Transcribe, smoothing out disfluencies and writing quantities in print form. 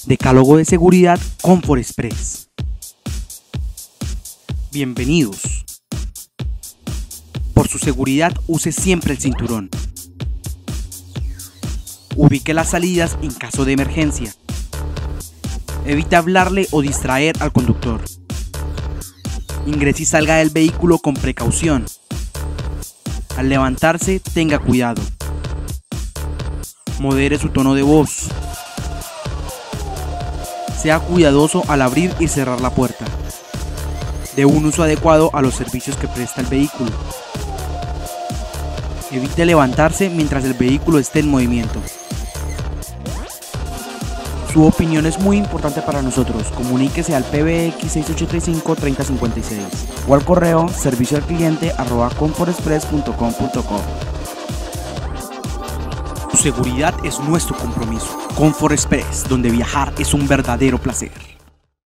Decálogo de seguridad Comfort Express. Bienvenidos. Por su seguridad, use siempre el cinturón. Ubique las salidas en caso de emergencia. Evite hablarle o distraer al conductor. Ingrese y salga del vehículo con precaución. Al levantarse, tenga cuidado. Modere su tono de voz. Sea cuidadoso al abrir y cerrar la puerta. Dé un uso adecuado a los servicios que presta el vehículo. Evite levantarse mientras el vehículo esté en movimiento. Su opinión es muy importante para nosotros. Comuníquese al PBX 6835-3056 o al correo servicioalcliente@comfortexpress.com.co. Su seguridad es nuestro compromiso. Comfort Express, donde viajar es un verdadero placer.